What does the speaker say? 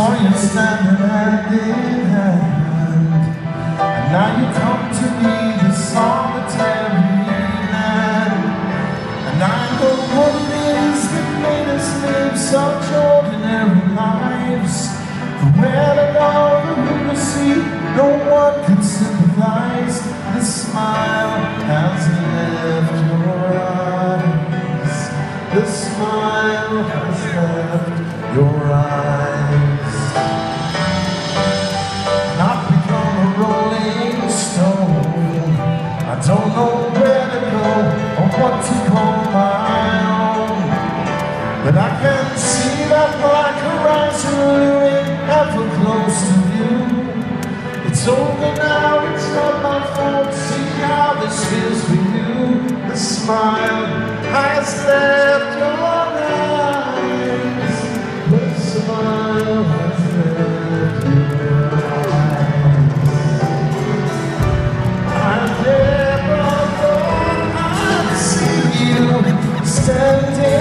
saw you standing hand in hand, and now you come to me, the solitary man. And I know what it is that made us live such ordinary lives. The where to go, the who to see, no one can sympathize. The smile has left your eyes. The smile has left your eyes. And I've become a rolling stone. I don't know where to go or what to call my own, but I can see that black horizon looming ever close to view. It's over now, it's not my fault. See how this feels for you. The smile has left your eyes. The smile has left your eyes. I never thought I'd see you standing